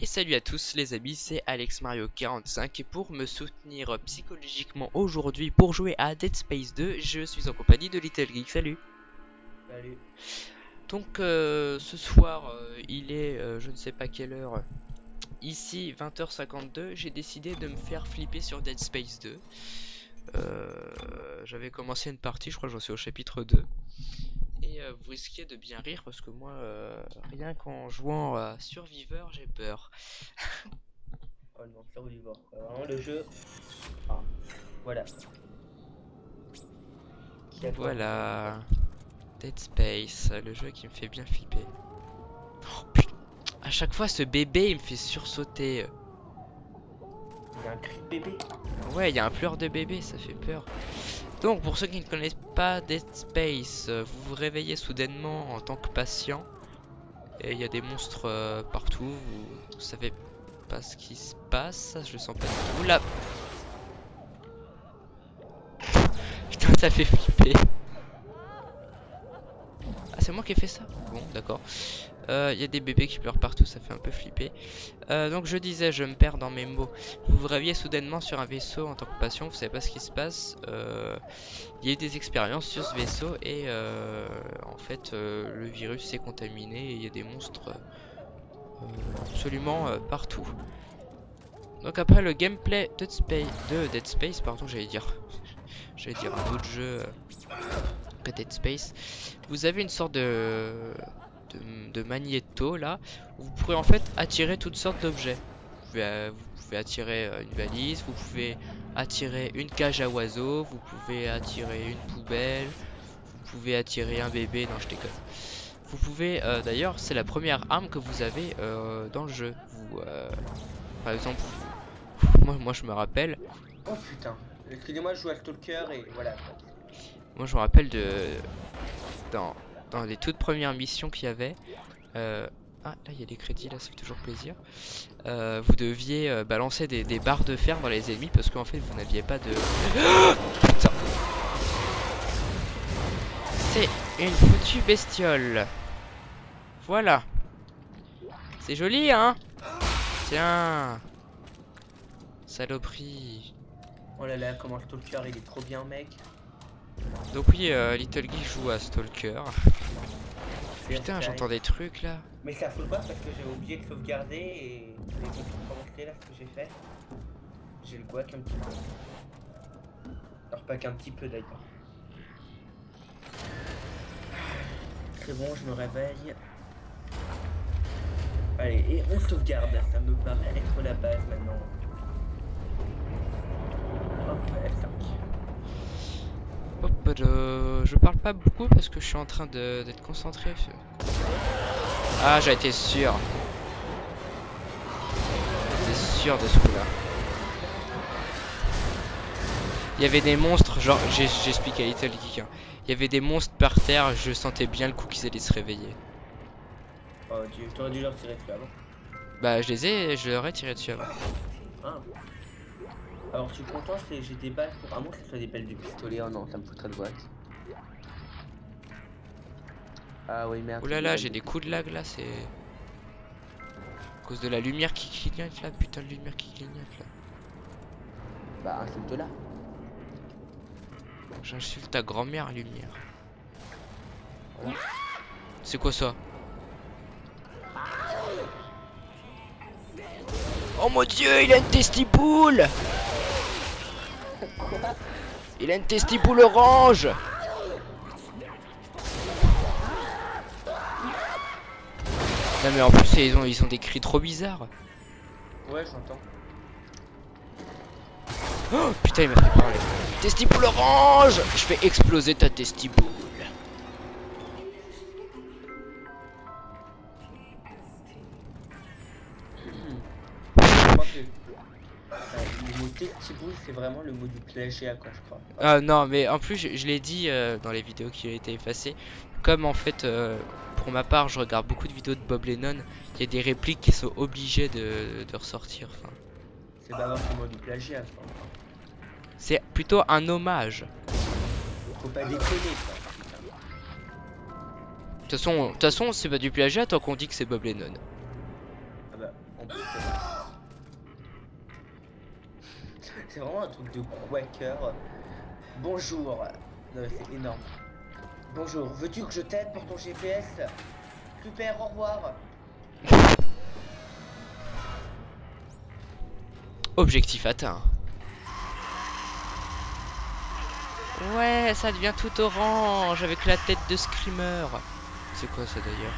Et salut à tous les amis, c'est Alex Mario 45 et pour me soutenir psychologiquement aujourd'hui pour jouer à Dead Space 2, je suis en compagnie de Little Geek. Salut. Salut. Donc ce soir, il est je ne sais pas quelle heure, ici 20h52, j'ai décidé de me faire flipper sur Dead Space 2. J'avais commencé une partie, je crois que j'en suis au chapitre 2. Et vous risquez de bien rire parce que moi, rien qu'en jouant à Survivor, j'ai peur. Oh non, Survivor. Vraiment le jeu. Ah, voilà. Qui a quoi Voilà, Dead Space, le jeu qui me fait bien flipper. Oh, putain. À chaque fois, ce bébé, il me fait sursauter. Il y a un cri de bébé. Ouais, il y a un pleur de bébé, ça fait peur. Donc, pour ceux qui ne connaissent pas Dead Space, vous vous réveillez soudainement en tant que patient. Et il y a des monstres partout, vous savez pas ce qui se passe, je le sens pas du tout. Oula. Putain, ça fait flipper. Ah, c'est moi qui ai fait ça? Bon, d'accord. Il y a des bébés qui pleurent partout, ça fait un peu flipper. Donc je disais, je me perds dans mes mots. Vous vous réveillez soudainement sur un vaisseau en tant que patient, vous savez pas ce qui se passe. Il y a eu des expériences sur ce vaisseau et en fait le virus s'est contaminé et il y a des monstres absolument partout. Donc après le gameplay de Dead Space, pardon, j'allais dire un autre jeu que Dead Space. Vous avez une sorte de magnéto là, où vous pourrez en fait attirer toutes sortes d'objets. Vous pouvez attirer une valise, vous pouvez attirer une cage à oiseaux, vous pouvez attirer une poubelle, vous pouvez attirer un bébé, non je déconne. Vous pouvez, d'ailleurs c'est la première arme que vous avez dans le jeu. Vous, par exemple, moi je me rappelle. Oh putain. Excusez-moi, je joue à Stalker et voilà. Moi je me rappelle dans les toutes premières missions qu'il y avait. Ah là il y a des crédits, là ça fait toujours plaisir. Vous deviez balancer des barres de fer dans les ennemis parce qu'en fait vous n'aviez pas de... Putain. C'est une foutue bestiole. Voilà. C'est joli hein. Tiens. Saloperie. Oh là là, comment Stalker il est trop bien, mec. Donc oui, Little Geek joue à Stalker. Putain, j'entends des trucs là. Mais ça fout pas parce que j'ai oublié de sauvegarder et les trucs pour montrer là ce que j'ai fait. J'ai le guac un petit peu. Alors pas qu'un petit peu d'ailleurs. C'est bon, je me réveille. Allez, et on sauvegarde. Ça me paraît être la base maintenant. Hop, F5. Hop, je parle pas beaucoup parce que je suis en train d'être concentré. Ah, j'ai été sûr. J'étais sûr de ce coup là. Il y avait des monstres, genre j'explique à Little Geek hein. Il y avait des monstres par terre, je sentais bien le coup qu'ils allaient se réveiller. Oh Dieu, t'aurais dû leur tirer dessus avant. Bah je leur ai tiré dessus avant. Ah. Alors je suis content, j'ai des balles pour... À moins que ce soit des balles de pistolet, oh non, ça me foutrait le boîte. Ah oui merde. Oh là là, j'ai des coups de lag là, c'est... À cause de la lumière qui clignote là, putain de lumière qui clignote là. Bah insulte-la. J'insulte ta grand-mère lumière. Voilà. C'est quoi ça? Oh mon dieu, il a une testipoule! Quoi? Il a une testipoule orange! Non mais en plus ils ont des cris trop bizarres. Ouais, j'entends. Oh putain, il m'a fait parler. Testipoule orange! Je fais exploser ta testipoule. Je crois que le mot testiboule, c'est vraiment le mot du plagiat, quoi, je crois. Ah non, mais en plus je l'ai dit dans les vidéos qui ont été effacées. Comme en fait, pour ma part, je regarde beaucoup de vidéos de Bob Lennon. Il y a des répliques qui sont obligées de ressortir. Enfin, C'est pas vraiment du plagiat, quoi. c'est plutôt un hommage. Faut pas déconner, quoi. De toute façon, c'est pas du plagiat tant qu'on dit que c'est Bob Lennon. Ah bah, En plus, c'est vraiment un truc de quaker. Bonjour. Non, mais c'est énorme. Bonjour, veux-tu que je t'aide pour ton GPS? Super, au revoir. Objectif atteint. Ouais, ça devient tout orange avec la tête de Screamer. C'est quoi ça d'ailleurs?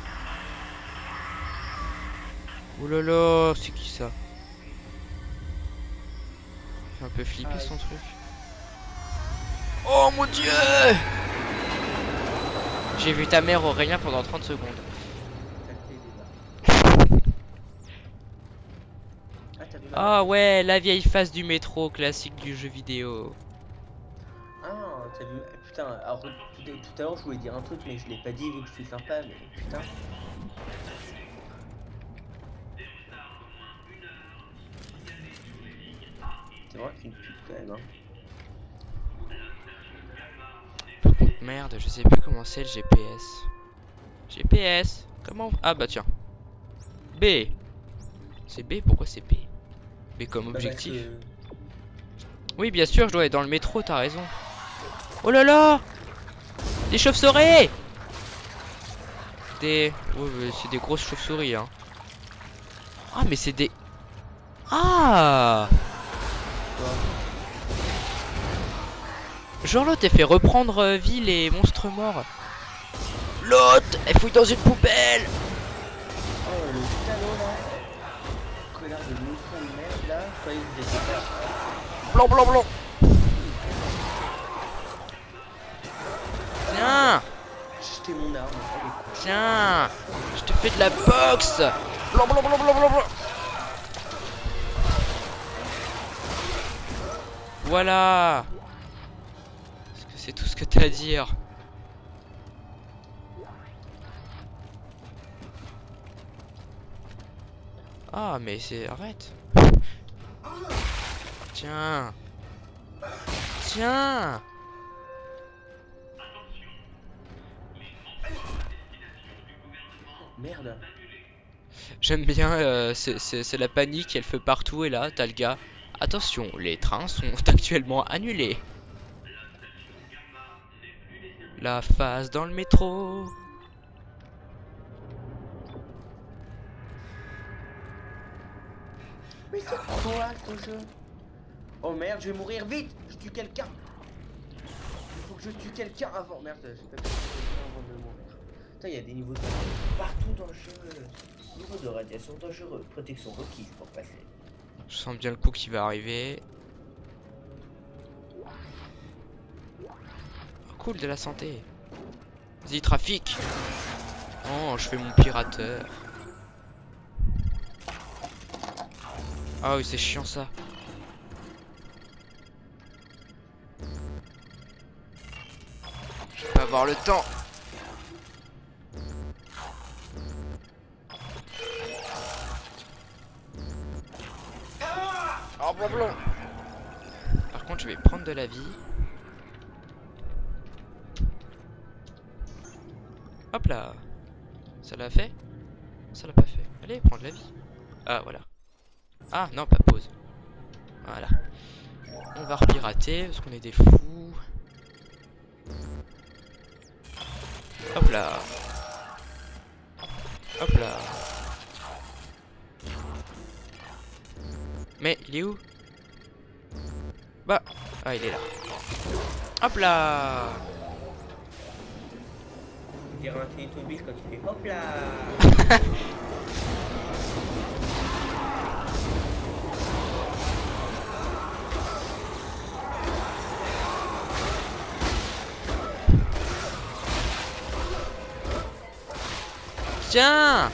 Oh là là, c'est qui ça? C'est un peu flippé son truc. Oh mon dieu! J'ai vu ta mère Aurélien pendant 30 secondes. Ah ouais, la vieille face du métro classique du jeu vidéo. Ah, t'as vu? Putain, alors tout à l'heure je voulais dire un truc, mais je l'ai pas dit vu que je suis sympa, mais putain. C'est vrai qu'une pute quand même, hein. Par contre, merde, je sais plus comment c'est le GPS. GPS, comment? Ah bah tiens. B. C'est B, pourquoi c'est B? B comme objectif. Oui, bien sûr, je dois être dans le métro, t'as raison. Oh là là! Des chauves-souris! Des... Ouais, c'est des grosses chauves-souris, hein. Ah, mais c'est des... Ah! Genre l'autre, elle fait reprendre vie les monstres morts. L'autre, elle fouille dans une poubelle! Oh, le salaud, là. Connard de mouton de merde, là. Je croyais que vous étiez pas... Blanc, blanc, blanc! Tiens! Jeter mon arme. Tiens! Je te fais de la boxe! Blanc, blanc, blanc, blanc, blanc, blanc! Voilà! Est-ce que c'est tout ce que t'as à dire? Ah, mais c'est... Arrête! Tiens! Tiens! Merde. J'aime bien, c'est la panique, elle fait partout et là, t'as le gars. Attention, les trains sont actuellement annulés. La phase dans le métro. Mais c'est quoi ce jeu? Oh merde, je vais mourir vite. Je tue quelqu'un. Il faut que je tue quelqu'un avant. Merde, j'ai pas pu tuer quelqu'un avant de mourir. Putain, il y a des niveaux de partout dans le jeu. Niveau de radiation dangereuse, protection requise pour passer. Je sens bien le coup qui va arriver. Oh, cool, de la santé. Vas-y, trafic. Oh, je fais mon pirateur. Ah oui, c'est chiant ça. Je vais pas avoir le temps. Oh, blanc, blanc. Par contre, je vais prendre de la vie. Hop là. Ça l'a fait? Ça l'a pas fait. Allez, prends de la vie. Ah, voilà. Ah, non, pas pause. Voilà. On va repirater parce qu'on est des fous. Hop là. Hop là. Mais il est où? Bah. Ah, il est là. Hop là. On dirait un Teletubbies quand il fait hop là. Tiens.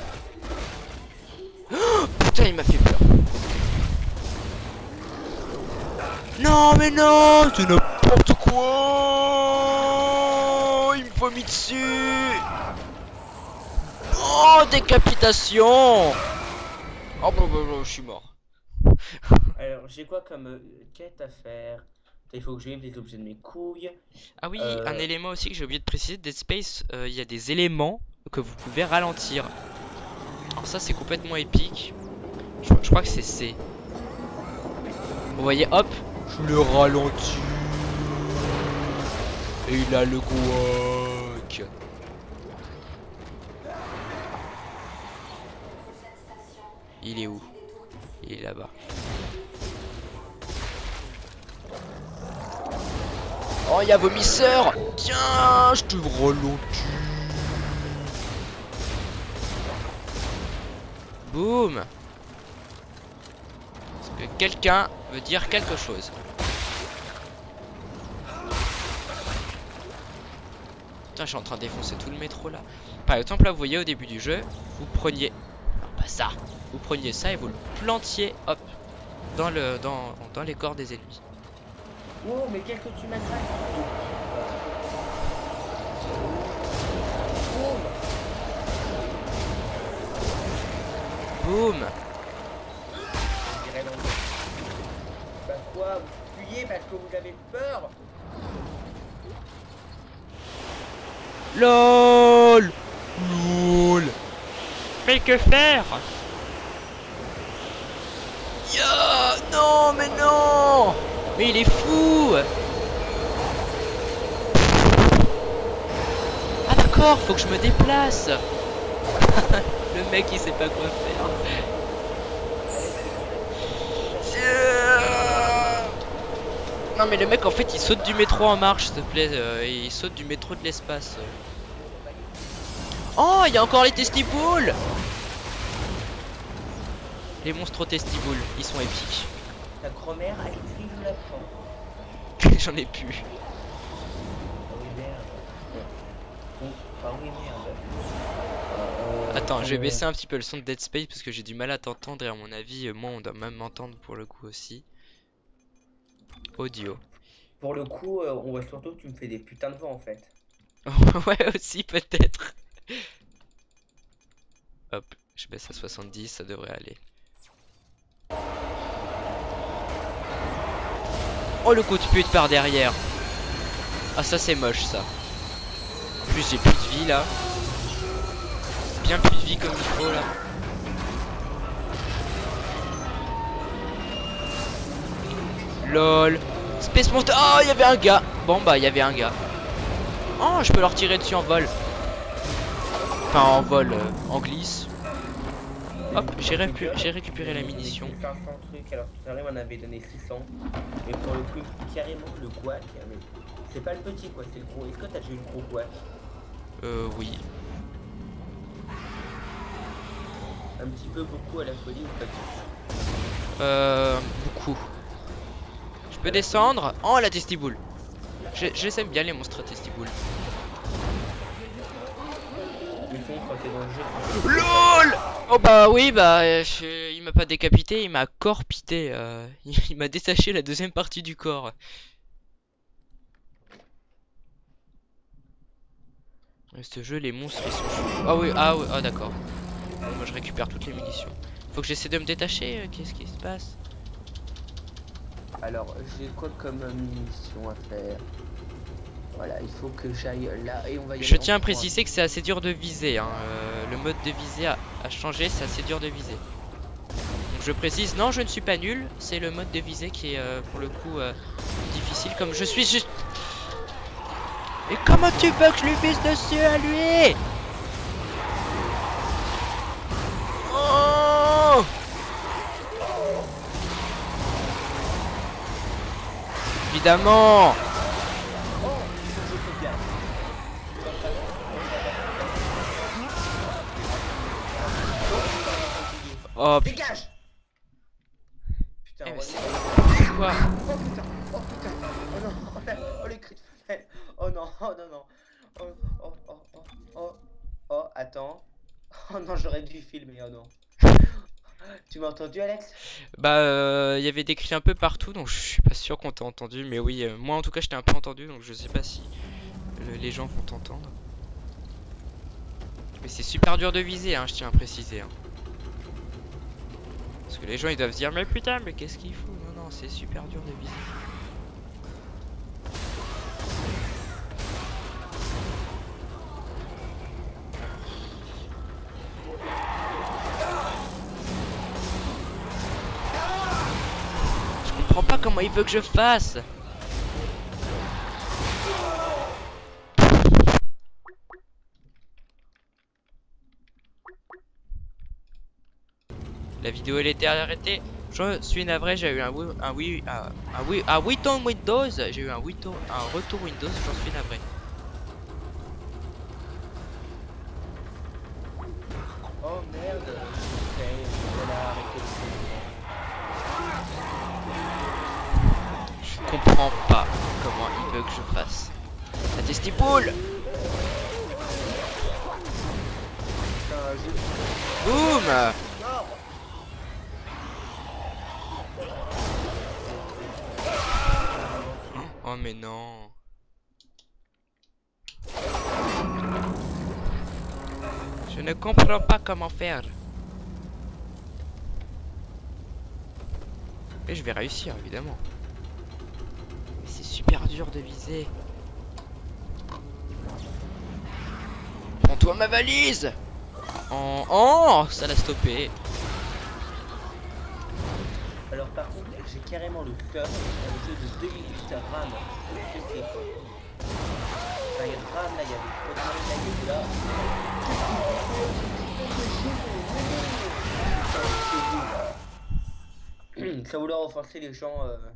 Oh, putain, il m'a fait peur. Non, mais non, c'est n'importe quoi. Il me vomit dessus. Oh, décapitation. Oh, bah, je suis mort. Alors, j'ai quoi comme quête à faire? Il faut que je vive les objets de mes couilles. Ah oui, un élément aussi que j'ai oublié de préciser, Dead Space, il y a des éléments que vous pouvez ralentir. Alors ça, c'est complètement épique. Je crois que c'est C. Vous voyez, hop, je le ralentis. Et il a le guac. Il est où? Il est là-bas. Oh, il y a vomisseur. Tiens, je te ralentis. Boum. Est-ce que quelqu'un veut dire quelque chose? Putain, je suis en train de défoncer tout le métro là. Par exemple, là, vous voyez au début du jeu, vous preniez... Non, pas ça. Vous preniez ça et vous le plantiez, hop, dans les corps des ennemis. Oh, mais qu'est-ce que tu m'attaques? Boum. Bah quoi? Vous fuyez parce que vous avez peur? LOL. LOL. Mais que faire? Ya, non, mais non. Mais il est fou. Ah d'accord, faut que je me déplace. Le mec il sait pas quoi faire. Non mais le mec en fait il saute du métro en marche s'il te plaît. Il saute du métro de l'espace. Oh, il y a encore les testiboules. Les monstres testiboules, ils sont épiques. Ta grand-mère a écrit, je la prends. J'en ai plus. Ah oui, merde. Oh, ah oui, merde. Attends, je vais baisser un petit peu le son de Dead Space parce que j'ai du mal à t'entendre et à mon avis, moi on doit même m'entendre pour le coup aussi. Audio. Pour le coup, on voit surtout que tu me fais des putains de vent en fait. Ouais, aussi peut-être. Hop, je baisse à 70, ça devrait aller. Oh le coup de pute par derrière. Ah ça c'est moche ça. En plus j'ai plus de vie là. Bien plus de vie comme il faut là. LOL. Space Mountain. Oh il y avait un gars. Bon bah il y avait un gars. Oh je peux leur tirer dessus en vol. Enfin en vol, en glisse. Hop, j'ai récupéré la munition. 500 trucs, alors tout à l'heure on avait donné 600. Mais pour le coup, carrément le guac, c'est pas le petit quoi, c'est le gros. Est-ce que t'as déjà eu le gros guac? Oui. Un petit peu beaucoup à la folie ou pas du tout? Beaucoup. Je peux descendre. Oh la testiboule. Je les aime bien les monstres testiboules. Ils font quand t'es dans le jeu. LOL. Oh bah oui bah il m'a pas décapité, il m'a corpité. Il m'a détaché la deuxième partie du corps. Ce jeu les monstres ils sont chauds. Ah oui, ah oui, ah d'accord. Moi je récupère toutes les munitions. Faut que j'essaie de me détacher, qu'est-ce qui se passe? Alors, j'ai quoi comme munition à faire? Voilà, il faut que j'aille là et on va y aller. Je tiens à préciser que c'est assez dur de viser. Hein. Le mode de visée a changé, c'est assez dur de viser. Donc je précise, non, je ne suis pas nul. C'est le mode de visée qui est pour le coup difficile. Comme je suis juste. Et comment tu veux que je lui vise dessus à lui? Oh! Évidemment. Oh dégage! Putain, eh, oh, quoi? oh putain, oh putain, oh non, oh les cris de fête, oh non, oh non, non, oh, oh, oh, oh, oh, oh, attends, oh non, j'aurais dû filmer, oh non. Tu m'as entendu, Alex? Bah, il y avait des cris un peu partout, donc je suis pas sûr qu'on t'a entendu, mais oui, moi en tout cas, je t'ai un peu entendu, donc je sais pas si les gens vont t'entendre. Mais c'est super dur de viser, hein, je tiens à préciser. Hein. Parce que les gens ils doivent se dire, mais putain, mais qu'est-ce qu'il faut? Non, non, c'est super dur de viser. comprends pas comment il veut que je fasse. La vidéo elle était arrêtée. Je suis navré, j'ai eu un retour Windows. J'ai eu un retour Windows, j'en suis navré. Oh merde. Ok, voilà, arrêtez Je comprends pas comment il veut que je fasse. La testipoule. Boum. Oh mais non. Je ne comprends pas comment faire. Mais je vais réussir évidemment. Mais c'est super dur de viser. Prends-toi ma valise. Oh, ça l'a stoppé. Alors par contre, j'ai carrément le cœur un jeu de 2 minutes de RAM. Ok quoi. Enfin, il rame là, il y a des trop de mal là. Ça vouloir offenser les gens.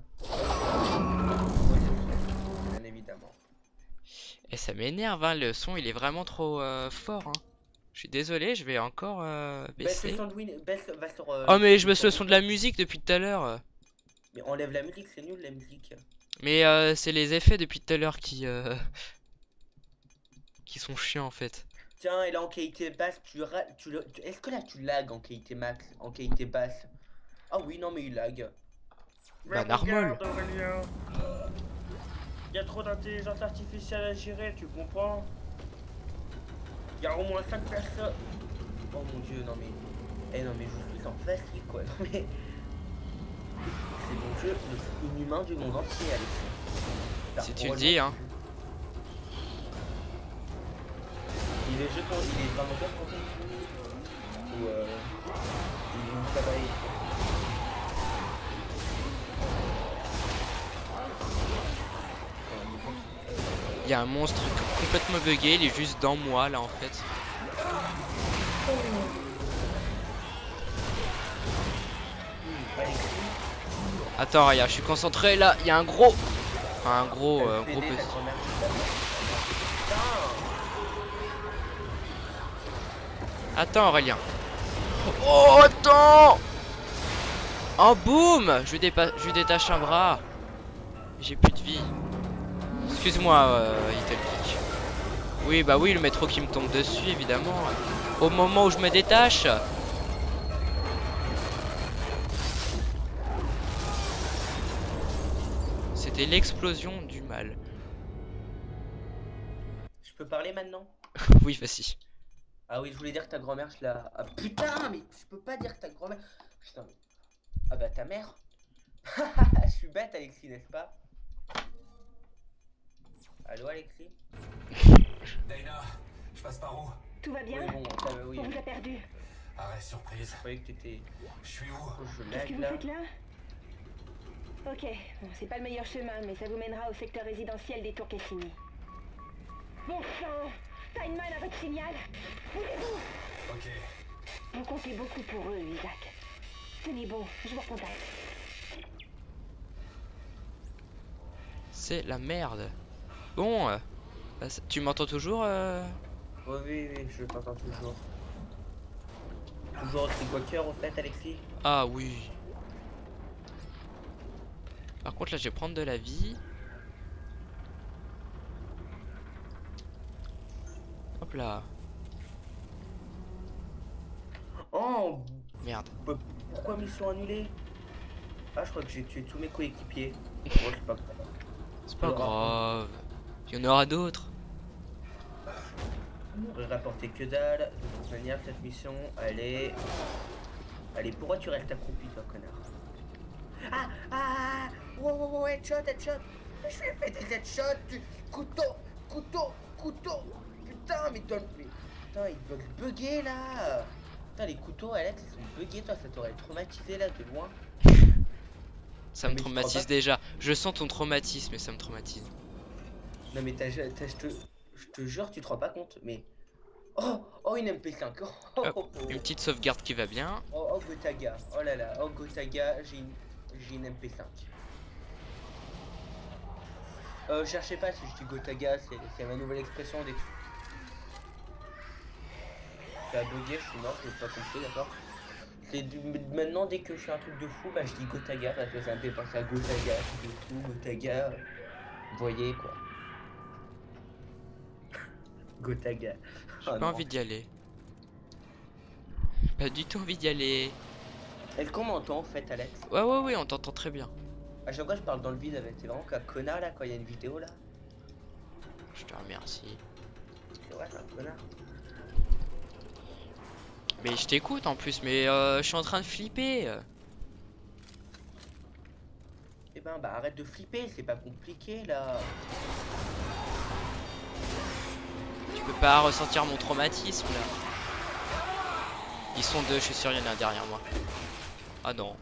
Bien évidemment. Et ça m'énerve, hein, le son il est vraiment trop fort. Hein. Je suis désolé, je vais encore Baisse le baisser. son de Win, va sur. Oh mais je baisse le son de la musique depuis tout à l'heure. Mais enlève la musique, c'est nul la musique. Mais c'est les effets depuis tout à l'heure qui sont chiants en fait. Tiens, et là en qualité basse, est-ce que là tu lag en qualité max, en qualité basse? Ah oui, non mais il lag. Bah normal. Aurélien. Il y a trop d'intelligence artificielle à gérer, tu comprends? Il y a au moins 5 personnes. Oh mon dieu, non mais. Eh non mais je suis en fatigue quoi. Non mais. C'est mon jeu le plus inhumain du monde entier, Alex. Si tu le dis, hein. Il est vraiment bien pour ou il ça va Il y a un monstre complètement bugué, il est juste dans moi là en fait. Attends, regarde, je suis concentré là, il y a un gros. Enfin, un gros petit. Attends, Aurélien. Oh, attends! Oh, boum! Je lui détache un bras. J'ai plus de vie. Excuse-moi, Italique. Oui, bah oui, le métro qui me tombe dessus, évidemment. Au moment où je me détache. C'était l'explosion du mal. Je peux parler maintenant? Oui, vas-y. Ah oui, je voulais dire que ta grand-mère, je la... Ah putain, mais je peux pas dire que ta grand-mère... Putain, mais... Ah bah ta mère. Je suis bête, Alexis, n'est-ce pas? Allô, Alexis? Dana, je passe par où? Tout va bien? Oui, bon, oui. On vous a perdu. Arrête, surprise. Je croyais que t'étais... Je suis où? Je Qu'est-ce que lag vous là. faites là? Ok, bon, c'est pas le meilleur chemin, mais ça vous mènera au secteur résidentiel des Tours Cassini. Bon sang! Steinman a votre signal! Bougez-vous! Ok. Vous comptez beaucoup pour eux, Isaac. Tenez bon, je vous recontacte. C'est la merde. Bon, tu m'entends toujours Oh, oui, je t'entends toujours. Toujours aussi coiffeur au fait, Alexis? Ah oui. Par contre là je vais prendre de la vie. Hop là. Oh Merde. pourquoi mission annulée? Ah, je crois que j'ai tué tous mes coéquipiers. Bon, c'est pas grave. C'est pas grave. Il y en aura d'autres. On aurait rapporté que dalle. De toute manière, cette mission, elle est... Allez, pourquoi tu restes accroupi, toi, connard? Ah wow, headshot. Je lui ai fait des headshots. Couteau. Putain, mais putain, ils veulent bugger, là. Putain, les couteaux, Alex, ils sont buggés, toi, ça t'aurait traumatisé, là, de loin. Ça Non, me mais tu te rends traumatise pas- déjà. Je sens ton traumatisme et ça me traumatise. Non mais je te jure, tu te rends pas compte. Mais oh une MP5. Hop, une petite sauvegarde qui va bien. Oh Gotaga. Oh là là. Oh Gotaga. J'ai une MP5. Cherchez pas si je dis Gotaga, c'est ma nouvelle expression des. Ça a bugué, je suis mort, j'ai pas compris, d'accord. Maintenant, dès que je fais un truc de fou, bah je dis Gotaga parce que ça me fait penser à Gotaga, truc de fou, Gotaga. Vous voyez quoi. Gotaga. J'ai Oh pas non. envie d'y aller. Pas du tout envie d'y aller. Est-ce qu'on m'entend en fait, Alex? Ouais, on t'entend très bien. À chaque fois, je parle dans le vide avec. C'est vraiment qu'un connard là quand il y a une vidéo là. Je te remercie. C'est vrai, c'est un connard. Mais je t'écoute en plus, mais je suis en train de flipper. Eh ben, bah arrête de flipper, c'est pas compliqué là. Tu peux pas ressentir mon traumatisme là. Ils sont deux, je suis sûr, il y en a un derrière moi. Ah non.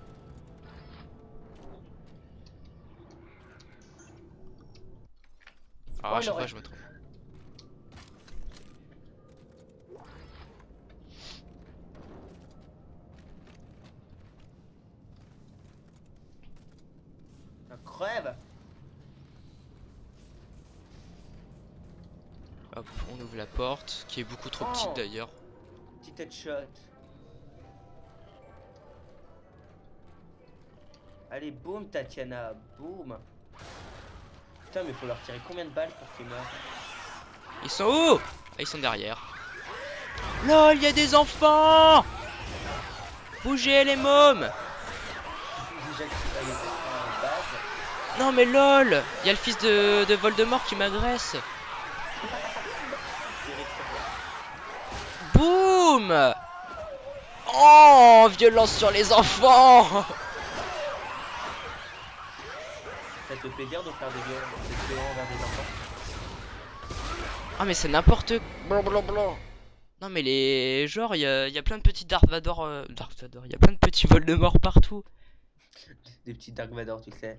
Alors Oh, à il chaque fois aurait- je me trompe. Ça crève. Hop, on ouvre la porte, qui est beaucoup trop petite Oh. d'ailleurs. Petit headshot. Allez, boum, Tatiana, boum. Putain, mais faut leur tirer combien de balles pour qu'ils meurent? Ils sont où? Ah, ils sont derrière. LOL, il y a des enfants! Bougez les mômes! Déjà que tu vas les mettre en base. Non mais LOL! Il y a le fils de Voldemort qui m'agresse. Boum! Oh, violence sur les enfants! Ça te fait plaisir de faire des violents envers des enfants? Ah mais c'est n'importe quoi. Non mais les genre il y a plein de petits Darth Vador, il y a plein de petits Voldemort partout. Des petits Dark Vador, tu sais.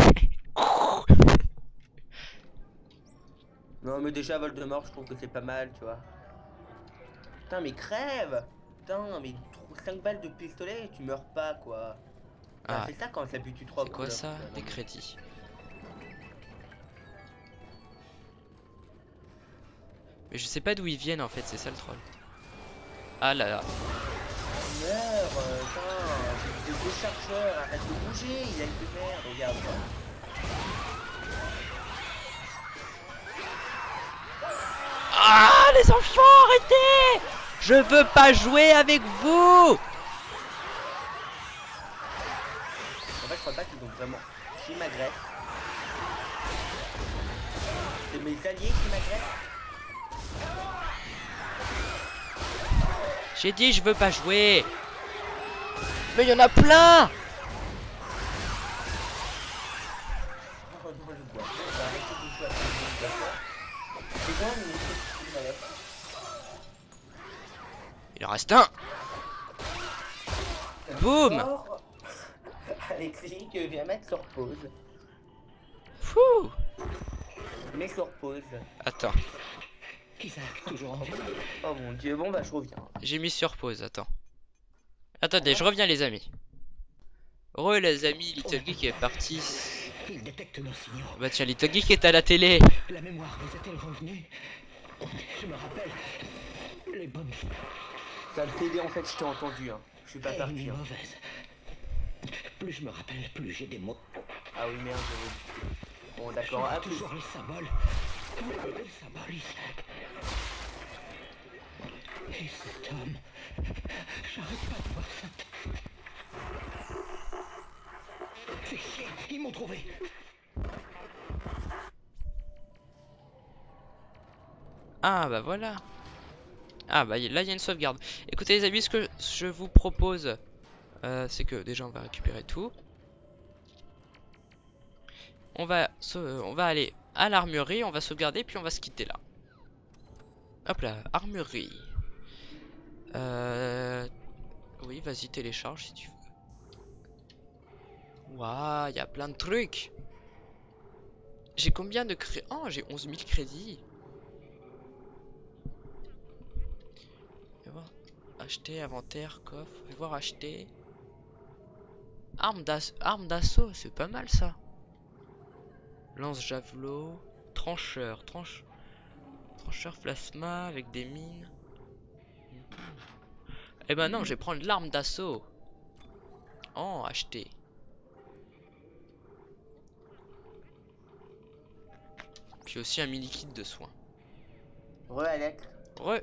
Non, mais déjà, Voldemort, je trouve que c'est pas mal, tu vois. Putain, mais crève! Putain, mais 5 balles de pistolet et tu meurs pas, quoi. Bah, Ah, c'est ça quand ça bute 3 c'est quoi ça? Des crédits. Mais je sais pas d'où ils viennent en fait, c'est ça le troll. Ah là là. Meurs, putain, j'ai deux chargeurs, arrête de bouger, il a une de merde, regarde. Ah les enfants, arrêtez! Je veux pas jouer avec vous! En fait, je crois pas qu'ils ont vraiment. Qui m'agresse. C'est mes alliés qui m'agressent. J'ai dit je veux pas jouer. Mais il y en a plein. Oh non, le bois. On va arrêter de jouer à ce jeu. C'est quoi, mais voilà. Il en reste un. Boum. Or, Alexis, que viens mettre sur pause. Fouh. Mets sur pause. Attends, Isaac, toujours en vie. Oh mon dieu, bon bah je reviens. j'ai mis sur pause, attends. Attendez, je reviens les amis. Re les amis, Little Geek est parti. Il détecte nos signaux. Bah tiens, Little Geek est à la télé. La mémoire nous est-elle revenue? Je me rappelle. Les bonnes choses. Ça le TD en fait, je t'ai entendu, hein. Je suis pas Et parti. une Hein. mauvaise. Plus je me rappelle, plus j'ai des mots. Ah oui, merde, j'avais. Bon, Je d'accord, vois à plus. toujours les symboles. Les symboles, Isaac. Et cet homme. J'arrête pas de voir ça. C'est chier, ils m'ont trouvé. Ah bah voilà. Ah bah là il y a une sauvegarde. Écoutez les amis, ce que je vous propose, c'est que déjà on va récupérer tout. On va aller à l'armurerie, on va sauvegarder, puis on va se quitter là. Hop là, armurerie. Oui, vas-y, télécharge si tu veux. Waouh, il y a plein de trucs. J'ai combien de crédits? Oh, j'ai 11 000 crédits. Voir. Acheter, inventaire, coffre. Je vais voir acheter. Arme d'assaut, c'est pas mal ça. Lance-javelot. Trancheur. Trancheur plasma avec des mines. Eh ben non, je vais prendre l'arme d'assaut. Oh, acheter. Puis aussi un mini kit de soins. Re Alex. Ouais.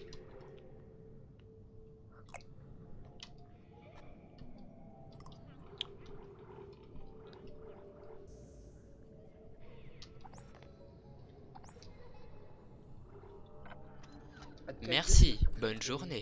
Merci, bonne journée.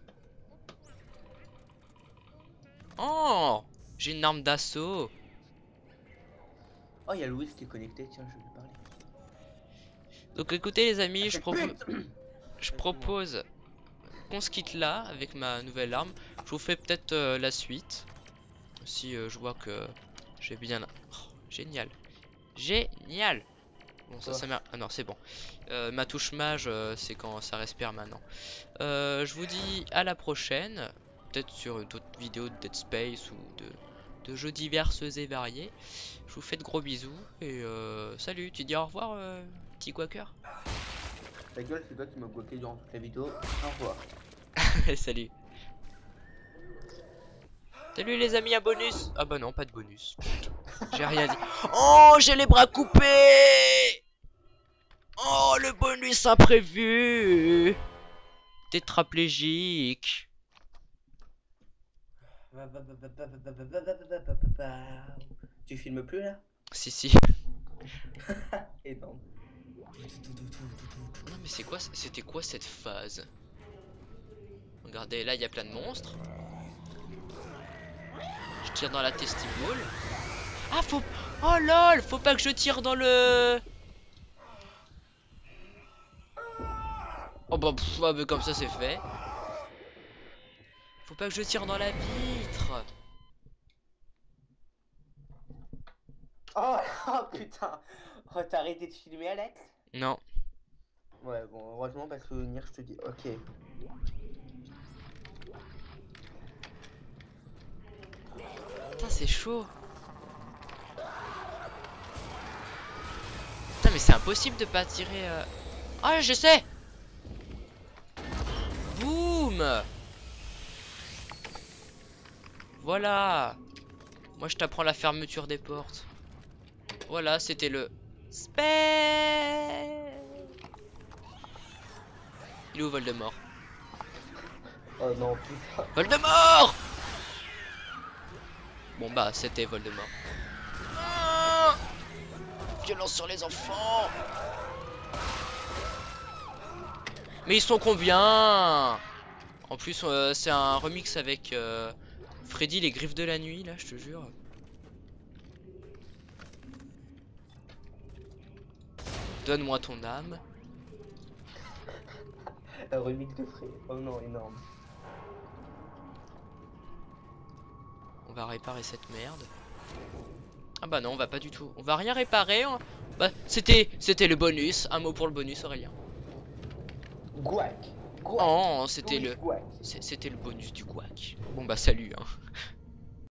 Oh, j'ai une arme d'assaut. Oh, il y a Louis qui est connecté, tiens, je vais lui parler. Donc écoutez les amis, je Pute. propose qu'on se quitte là avec ma nouvelle arme. Je vous fais peut-être la suite. Si je vois que j'ai bien... Oh, génial. Génial. Bon ça m'a... Ah non c'est bon. Ma touche mage c'est quand ça respire maintenant. Je vous dis à la prochaine. Peut-être sur d'autres vidéos de Dead Space ou de jeux divers et variés. Je vous fais de gros bisous et salut. Tu dis au revoir petit quaker. Ta gueule, c'est toi qui m'as bloqué durant toute la vidéo. Au revoir. Salut. Salut les amis, un bonus. Ah bah non, pas de bonus. J'ai rien dit. Oh, j'ai les bras coupés. Oh, le bonus imprévu. Tétraplégique. Tu filmes plus là? Si. Et non. Non mais c'est quoi? C'était quoi cette phase? Regardez, là il y a plein de monstres. Je tire dans la testibule. Ah faut... Oh lol, faut pas que je tire dans le... Oh bah, ah, mais comme ça c'est fait. Faut pas que je tire dans la vitre. Oh, oh putain. Oh, t'as arrêté de filmer Alex? Non. Ouais, bon, heureusement parce que venir, je te dis. Ok. Putain, c'est chaud. Putain, mais c'est impossible de pas tirer. Ah, je sais. Boum. Voilà. Moi, je t'apprends la fermeture des portes. Voilà, c'était le spell. Il est où Voldemort? Oh non, putain. Voldemort. Bon bah, c'était Voldemort. Ah, violence sur les enfants. Mais ils sont combien? En plus, c'est un remix avec Freddy les griffes de la nuit, là, je te jure. Donne-moi ton âme. Un remix de Free. Oh non, énorme. On va réparer cette merde. Ah bah non, on va pas du tout. On va rien réparer. Bah, c'était le bonus. Un mot pour le bonus, Aurélien. Gouac. Oh, c'était Louis le... Gouac. C'était le bonus du guac. Bon bah salut hein.